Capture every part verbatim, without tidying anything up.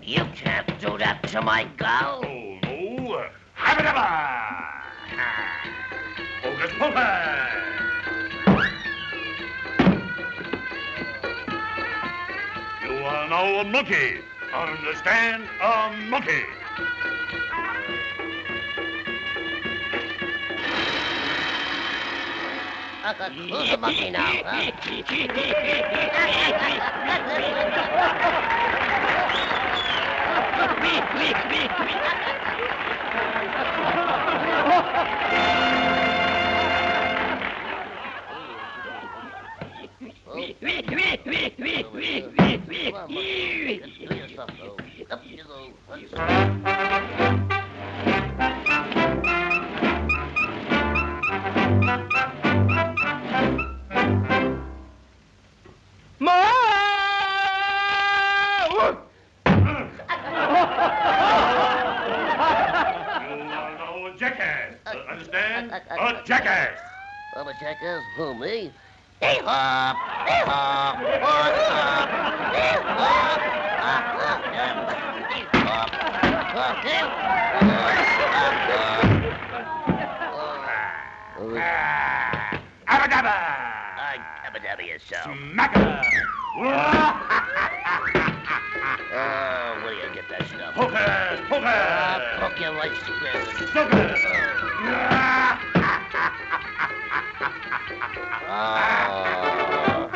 You can't do that to my girl. Oh, no. Habba-dabba! Hocus pocus! You are now a monkey. Understand? A monkey. Who's a monkey now, huh? Jackass. Uh, understand? A jackass. I'm a jackass. Who, me? Hey hop, hey hop, what's up? Hey hop, hop, hop, hey hop, hop, hey hop. Abba-dabba. I abba-dabba yourself. Smacker. Oh, where do you get that stuff? Hocus pocus. Ah, poke your right square. Sucker. Oh.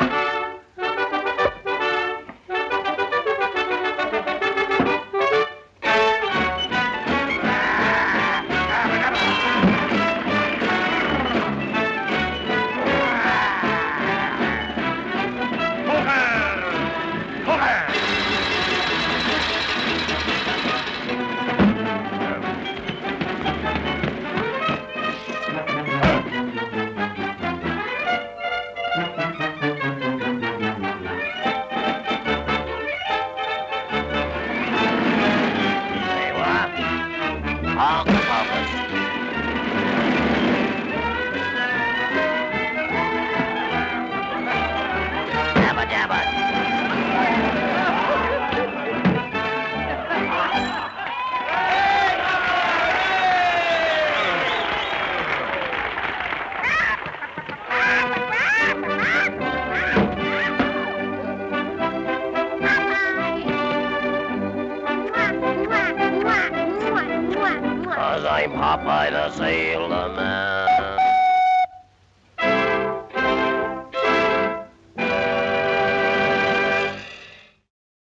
I'm Popeye the Sailor Man.